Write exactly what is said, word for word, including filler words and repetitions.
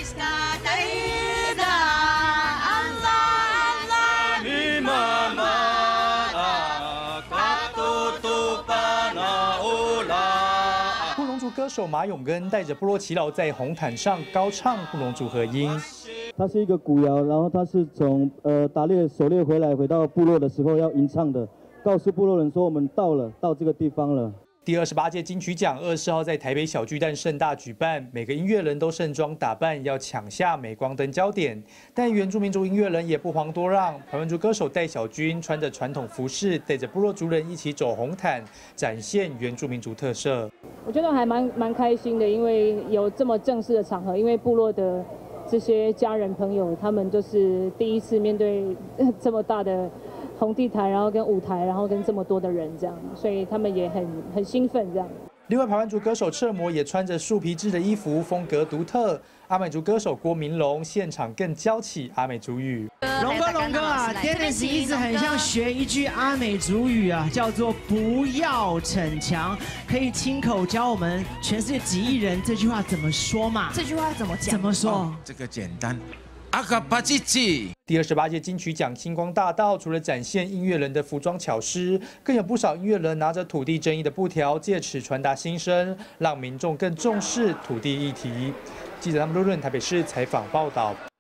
布农族歌手马永根带着部落耆老在红毯上高唱布农族和音。 它是一个古谣，然后它是从呃打猎狩猎回来，回到部落的时候要吟唱的，告诉部落人说我们到了，到这个地方了。 第二十八届金曲奖二十四号在台北小巨蛋盛大举办，每个音乐人都盛装打扮，要抢下镁光灯焦点。但原住民族音乐人也不遑多让，排湾族歌手戴小军穿着传统服饰，带着部落族人一起走红毯，展现原住民族特色。 我觉得还蛮蛮开心的，因为有这么正式的场合，因为部落的这些家人朋友，他们都是第一次面对这么大的 红地毯，然后跟舞台，然后跟这么多的人这样，所以他们也很很兴奋这样。 另外，排湾族歌手彻摩也穿着树皮制的衣服，风格独特。阿美族歌手郭明龙现场更教起阿美族语。 龙哥，龙哥啊 ，Dennis 一直很想学一句阿美族语啊，叫做“不要逞强”，可以亲口教我们全世界几亿人这句话怎么说嘛？ 这句话怎么讲？ 怎么说？ 哦、这个简单。 阿卡巴吉吉。 第二十八届金曲奖星光大道，除了展现音乐人的服装巧思，更有不少音乐人拿着土地正义的布条，借此传达心声，让民众更重视土地议题。记者他们陆润台北市采访报道。